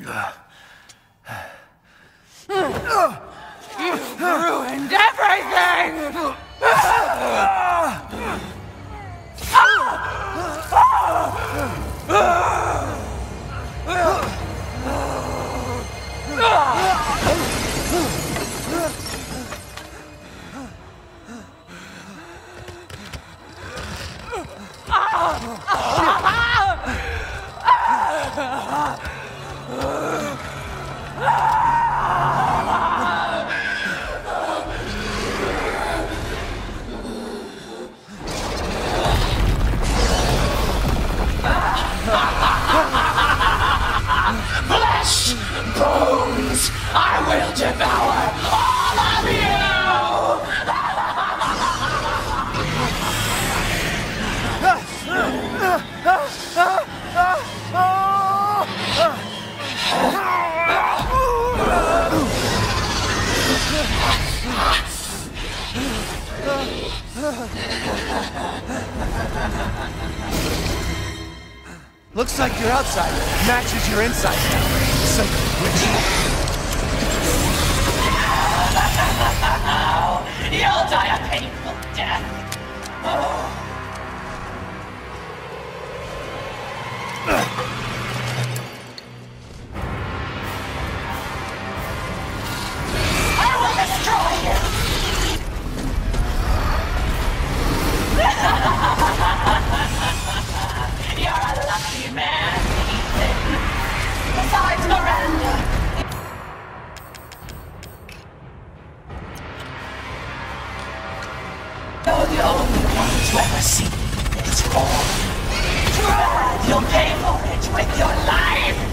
You've ruined everything! Flesh, bones, I will devour all of you! Looks like your outside matches your inside. Some witch. You'll die a painful death. I will destroy you. You're a lucky man, Ethan. Besides Miranda. You're the only one to ever see this form. You'll pay for it with your life.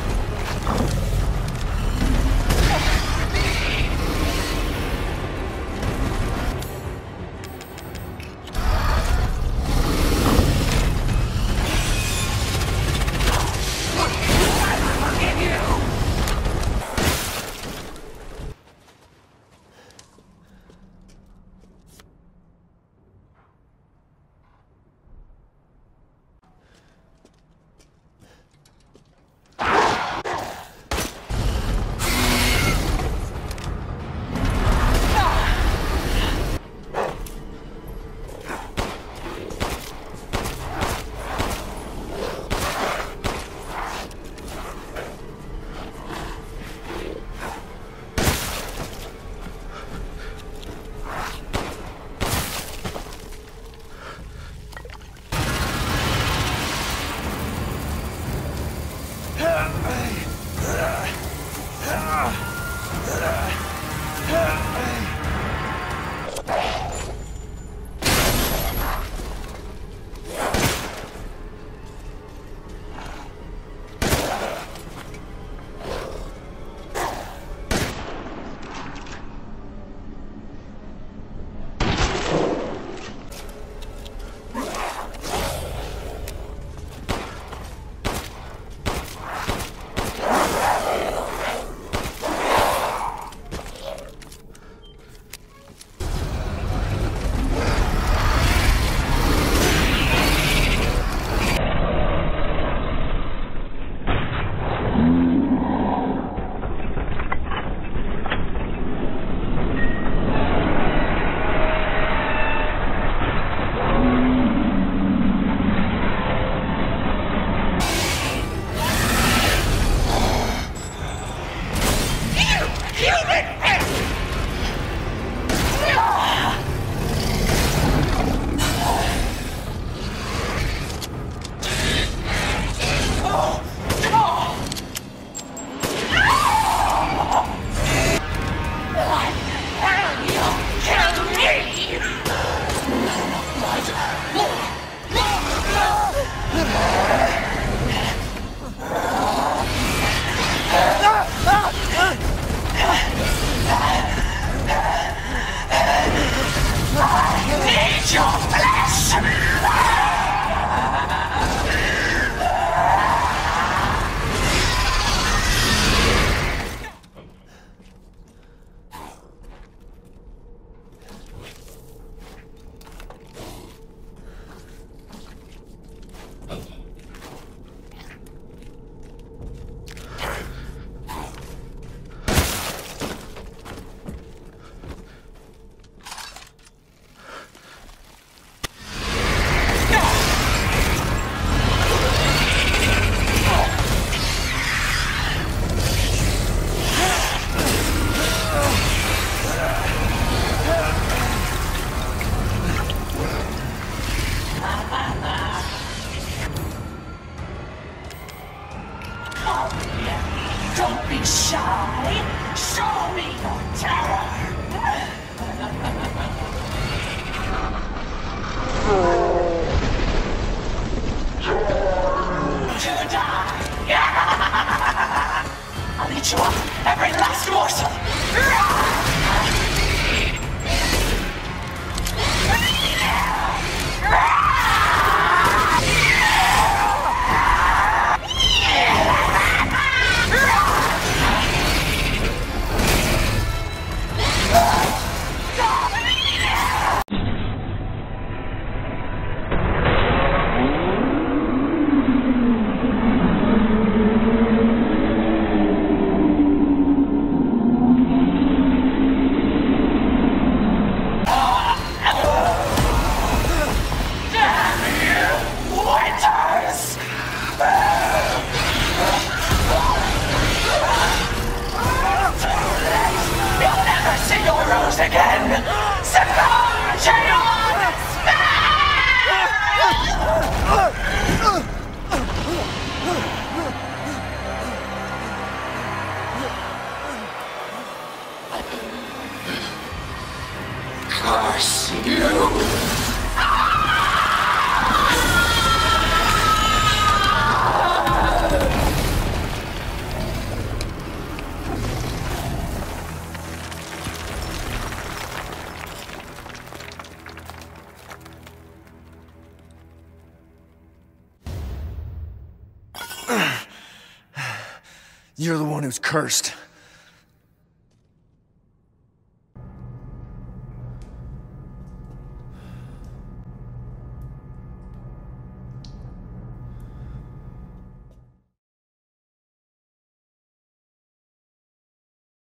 Don't be shy. Show me your terror. To die. I'll eat you up, every last morsel. Again! Succumb to your despair! Curse you! You're the one who's cursed.